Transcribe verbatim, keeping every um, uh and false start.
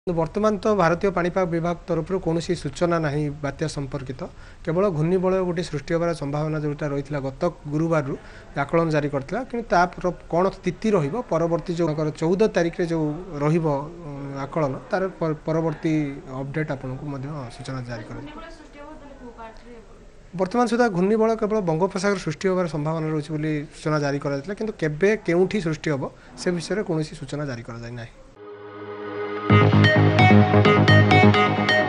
वर्तमान तो भारतीय पाणीपाग विभाग तरफ कौन सूचना ना बात्या संपर्कित केवल घूर्णिबल गोटे सृष्टि होबार संभावना जोटा रही गत गुरुवार आकलन जारी करता कि कौन स्थिति रवर्ती जो चौदह तारिख में जो रकलन तार परवर्ती अपडेट आपको सूचना जारी कर वर्तमान सुधा घूर्णिबल केवल बंगोपसागर सृष्टि होबार संभावना रही सूचना जारी कराइला किंतु केबे केउठी सृष्टि होब से विषय में कौन सूचना जारी कर